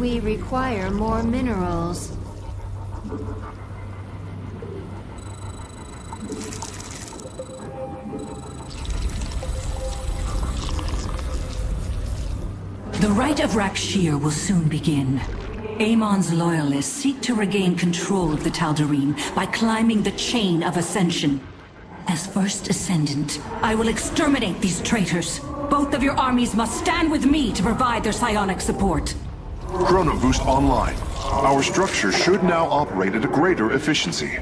We require more minerals. The Rite of Rakshir will soon begin. Amon's loyalists seek to regain control of the Tal'Darim by climbing the chain of Ascension. As First Ascendant, I will exterminate these traitors. Both of your armies must stand with me to provide their psionic support. Chrono Boost online. Our structure should now operate at a greater efficiency.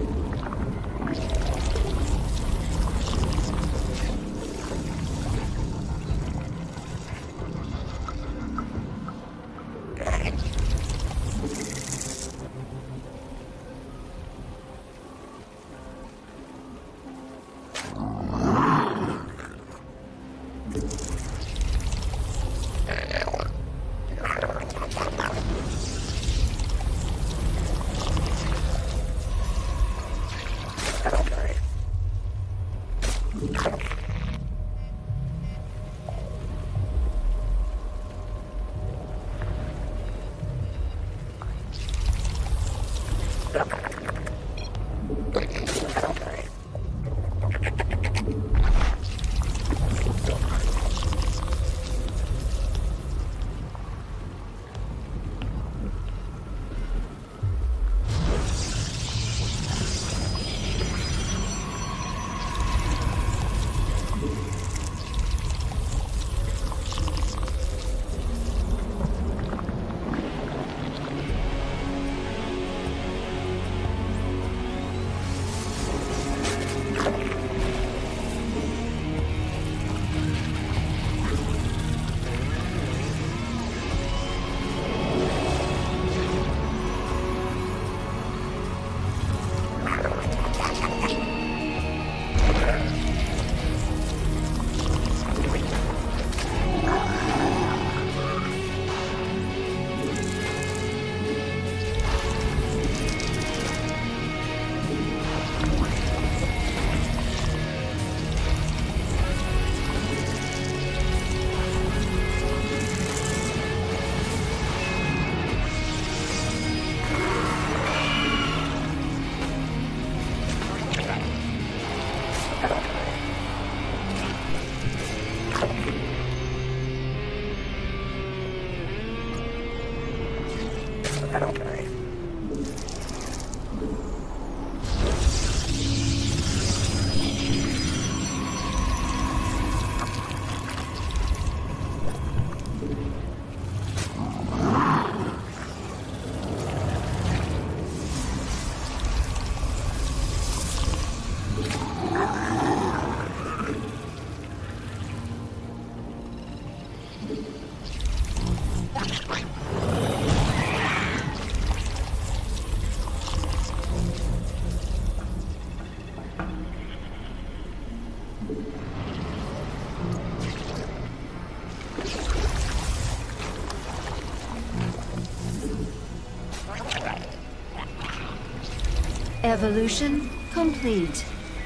Evolution complete.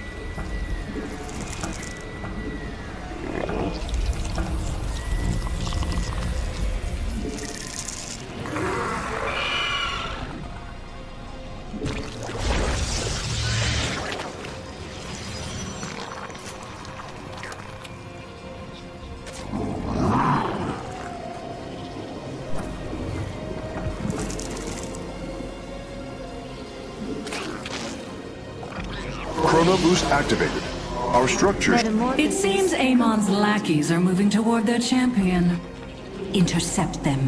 Chrono Boost activated. Our structures... It seems Amon's lackeys are moving toward their champion. Intercept them.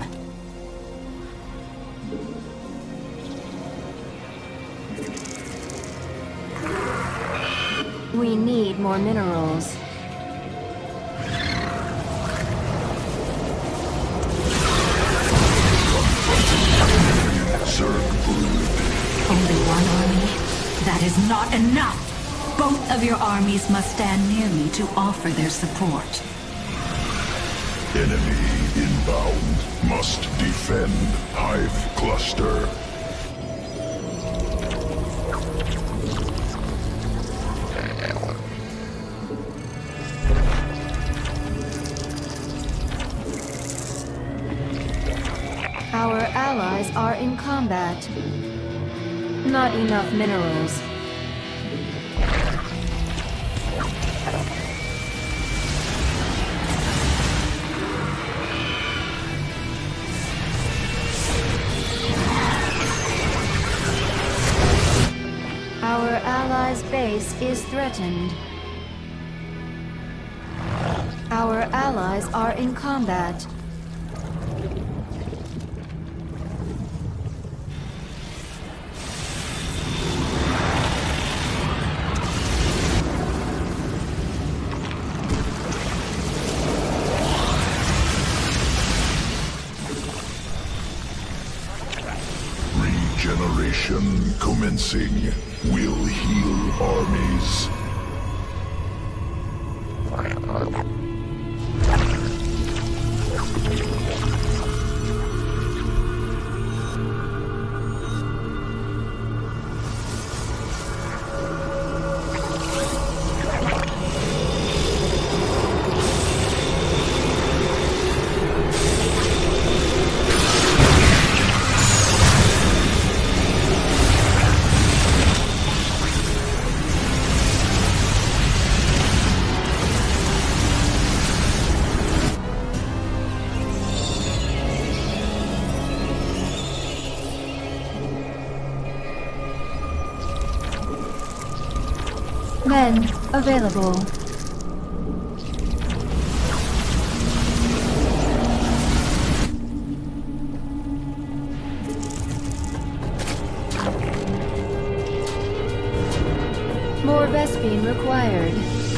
We need more minerals. Only one army? That is not enough! Both of your armies must stand near me to offer their support. Enemy inbound. Must defend Hive Cluster. Our are in combat. Not enough minerals. Our allies' base is threatened. Our allies are in combat. Regeneration commencing will heal armies. Men available. More Vespene required.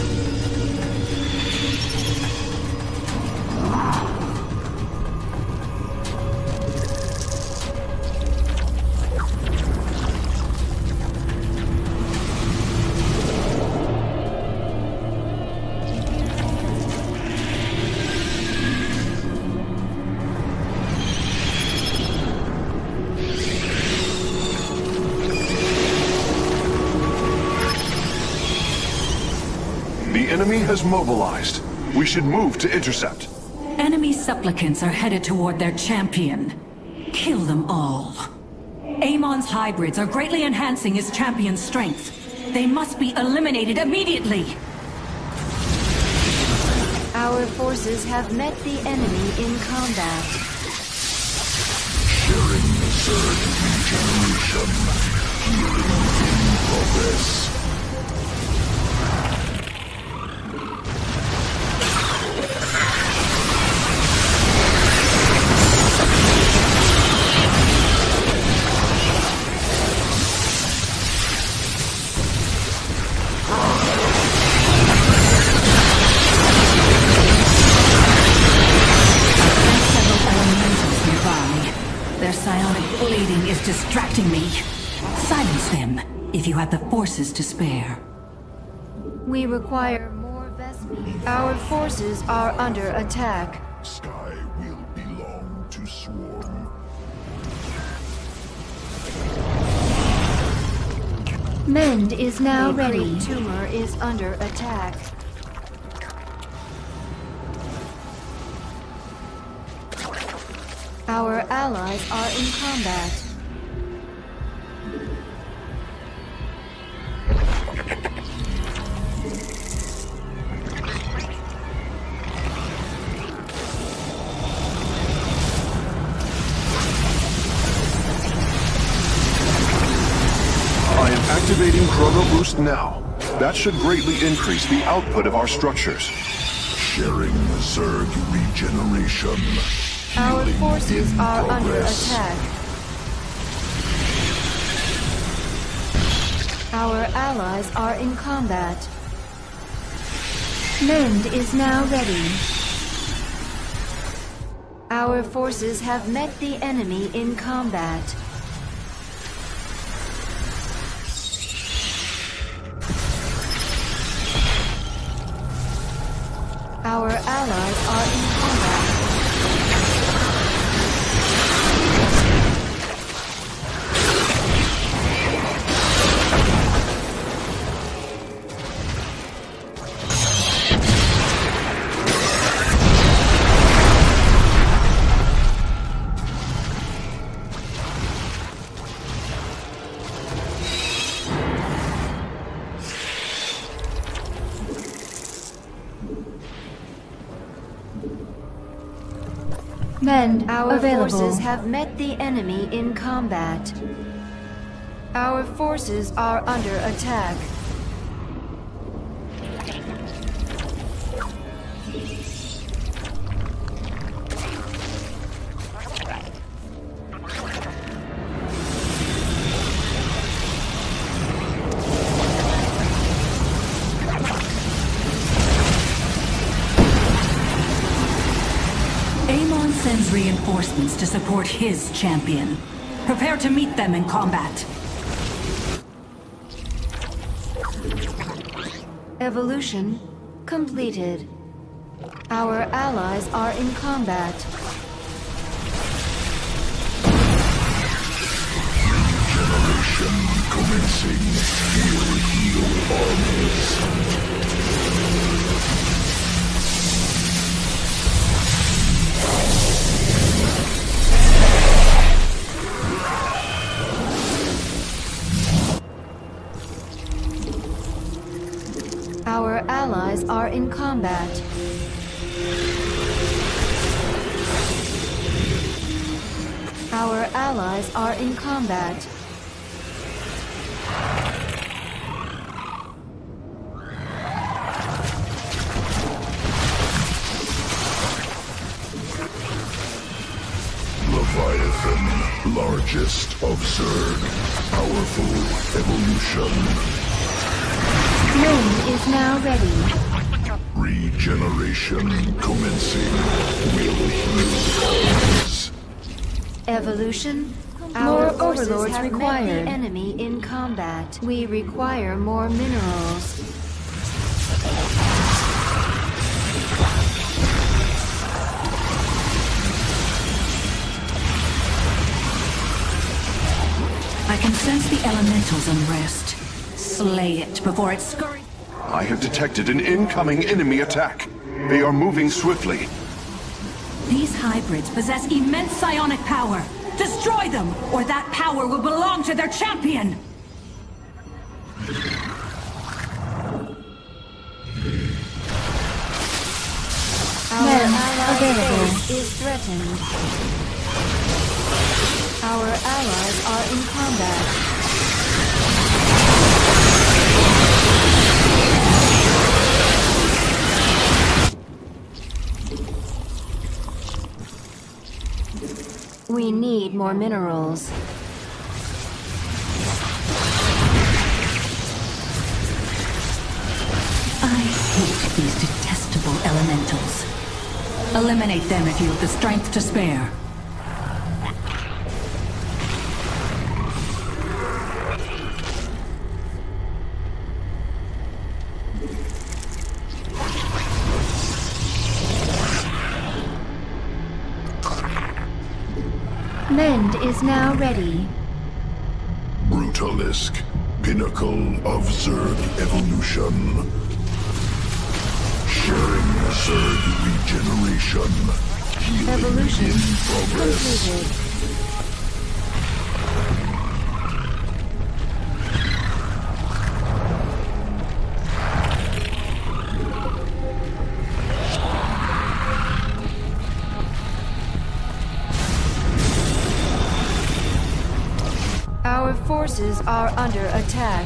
The enemy has mobilized. We should move to intercept. Enemy supplicants are headed toward their champion. Kill them all. Amon's hybrids are greatly enhancing his champion's strength. They must be eliminated immediately. Our forces have met the enemy in combat. Sharing the surge regeneration. Healing in progress. Their psionic bleeding is distracting me. Silence them, if you have the forces to spare. We require more Vespene. Our forces are under attack. Sky will belong to Swarm. Mend is now ready. Tumor is under attack. Our allies are in combat. I am activating Chrono Boost now. That should greatly increase the output of our structures. Sharing the Zerg regeneration. Our Healing forces in are under progress. attack. Our allies are in combat. Mend is now ready. Our forces have met the enemy in combat. Our allies are in combat. Men Our available. forces have met the enemy in combat. Our forces are under attack. Amon sends reinforcements to support his champion. Prepare to meet them in combat. Evolution completed. Our allies are in combat. Regeneration commencing. Heal armies. Our allies are in combat. Our allies are in combat. Leviathan, largest of Zerg. Powerful evolution. Ring is now ready. Regeneration commencing. Will heal armies. Evolution. More Our forces overlords have met required. the enemy in combat. We require more minerals. I can sense the elemental's unrest. Slay it before it scurries. I have detected an incoming enemy attack. They are moving swiftly. These hybrids possess immense psionic power. Destroy them, or that power will belong to their champion! Our Men allied available. base is threatened. Our allies are in combat. We need more minerals. I hate these detestable elementals. Eliminate them if you have the strength to spare. Mend is now ready. Brutalisk, pinnacle of Zerg evolution. Sharing Zerg regeneration. Healing Evolution in progress. completed. Our forces are under attack.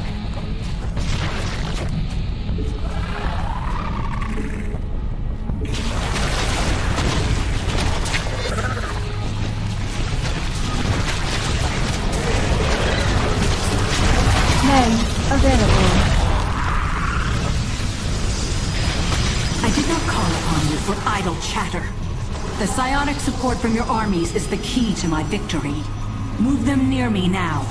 Men available. I did not call upon you for idle chatter. The psionic support from your armies is the key to my victory. Move them near me now.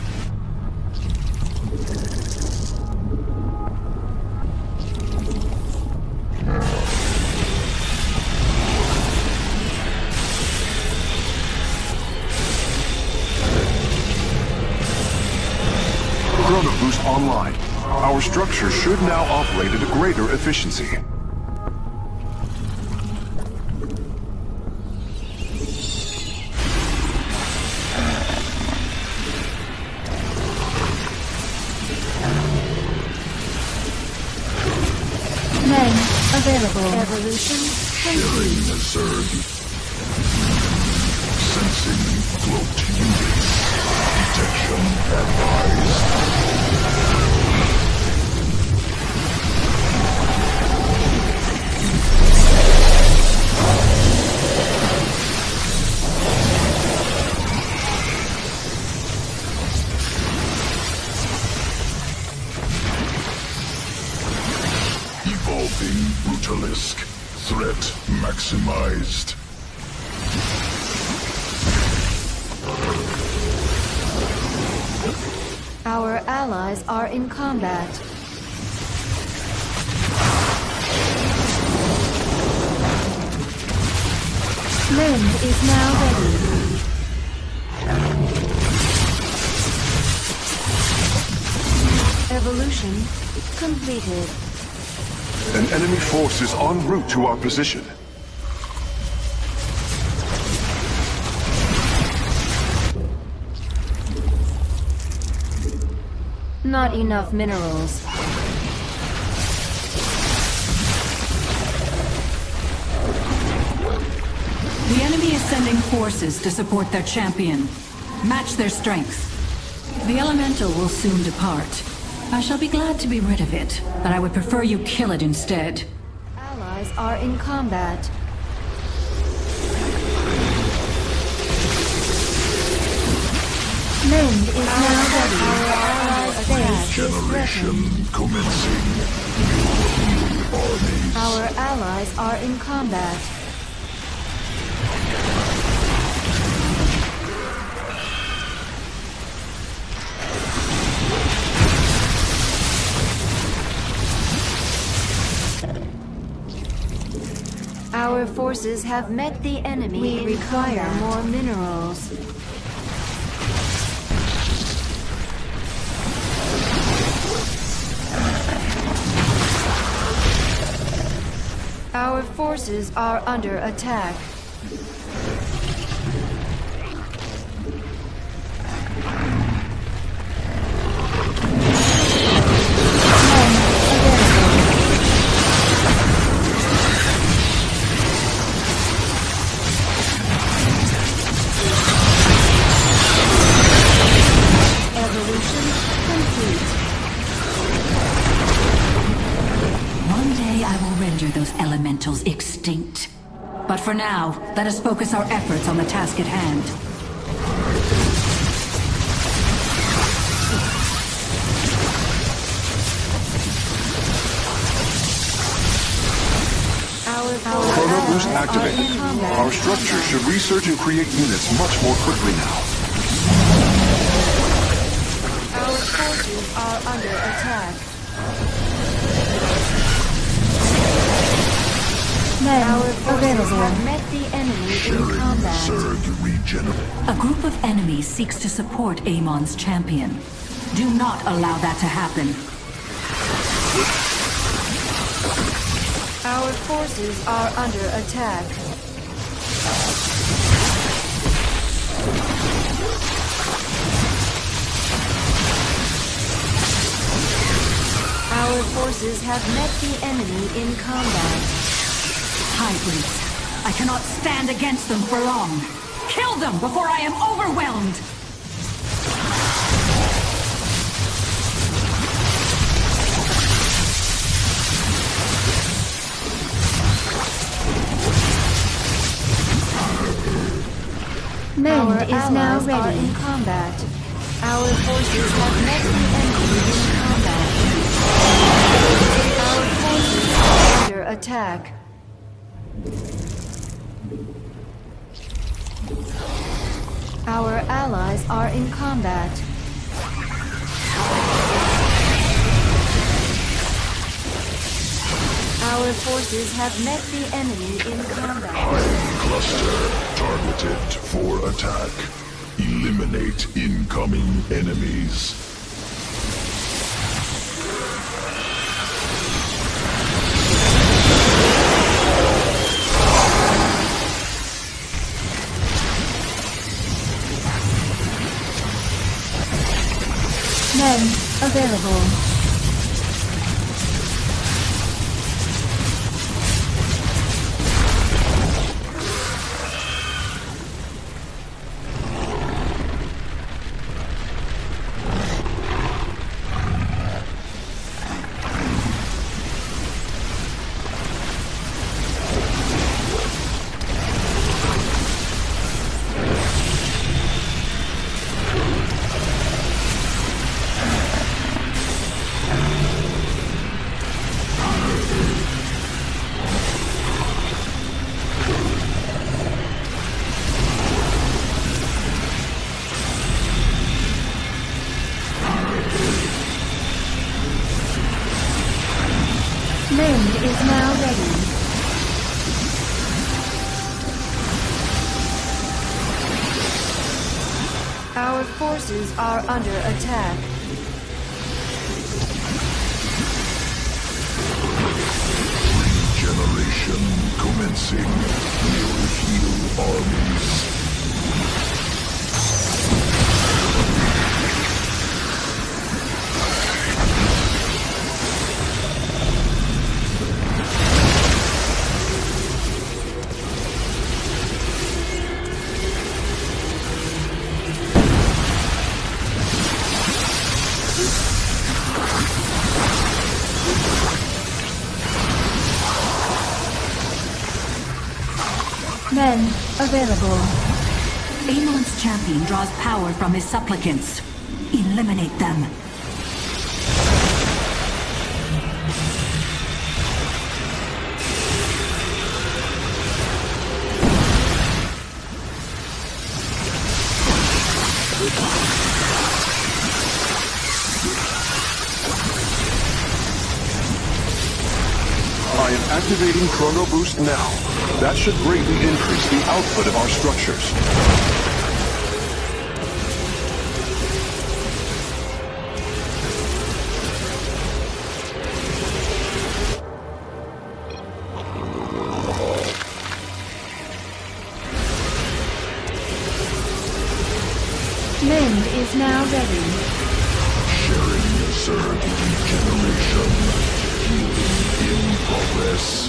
Chrono Boost online. Our structure should now operate at a greater efficiency. Men available. Evolution Sharing complete. Zerg Commencing cloaked units. Detection advised. Evolving Brutalisk. Threat maximized. Our allies are in combat. Lind is now ready. Evolution completed. An enemy force is en route to our position. Not enough minerals. The enemy is sending forces to support their champion. Match their strength. The elemental will soon depart. I shall be glad to be rid of it, but I would prefer you kill it instead. Allies are in combat. Lind is now ready. Our allies' base is Generation threatened. commencing. New armies. Our allies are in combat. Our forces have met the enemy. We require more minerals. Our forces are under attack. Evolution complete. One day I will render those elementals extinct. But for now, let us focus our efforts on the task at hand. Chrono boost activated. Our structure should research and create units much more quickly now. Our forces are under attack. Our forces have met the enemy in Sharing combat. Zerg regenerate. A group of enemies seeks to support Amon's champion. Do not allow that to happen. Our forces are under attack. Our forces have met the enemy in combat. Hybrids. I cannot stand against them for long. Kill them before I am overwhelmed! Lind is now ready in combat. Our forces have met the enemy in combat. Our forces are under attack. Our allies are in combat. Our forces have met the enemy in combat. Cluster targeted for attack. Eliminate incoming enemies. Men available. Mend is now ready. Our forces are under attack. Regeneration commencing. Will heal armies. Men available. Amon's champion draws power from his supplicants. Eliminate them. I am activating Chrono Boost now. That should greatly increase the output of our structures. Mend is now ready. Sharing Zerg regeneration. Healing in progress.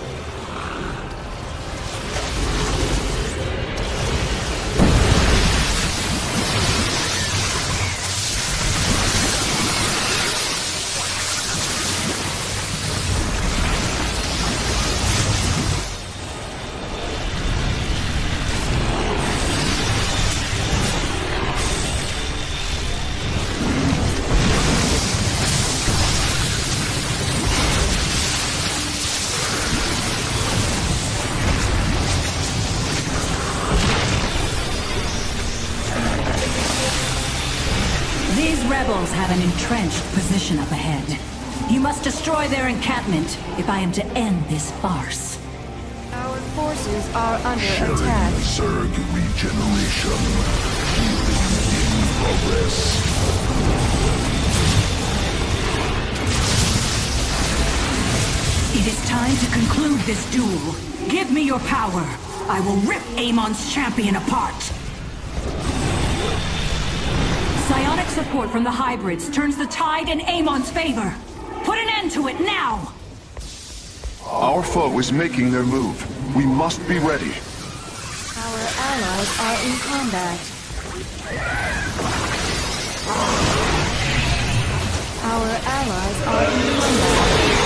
These rebels have an entrenched position up ahead. You must destroy their encampment if I am to end this farce. Our forces are under Sharing attack. Zerg regeneration. Healing in progress. It is time to conclude this duel. Give me your power. I will rip Amon's champion apart. Psionic support from the hybrids turns the tide in Amon's favor. Put an end to it now! Our foe is making their move. We must be ready. Our allies are in combat. Our allies are in combat.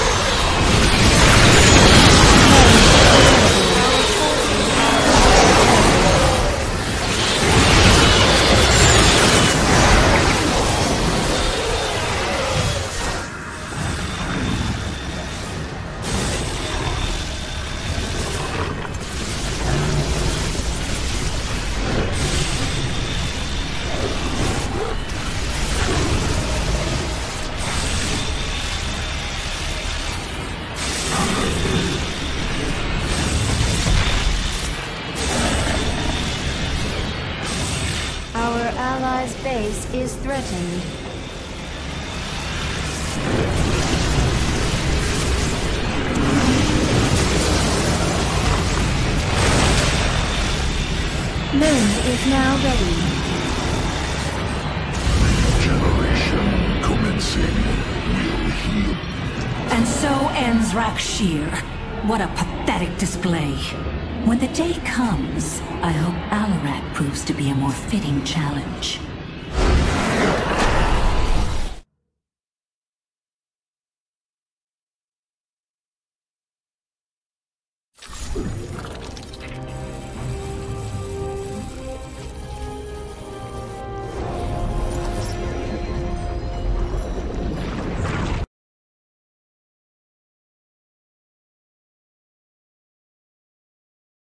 Our allies' base is threatened. Mend is now ready. Regeneration commencing. Will heal. And so ends Rakshir. What a pathetic display. When the day comes, I hope Alarak proves to be a more fitting challenge.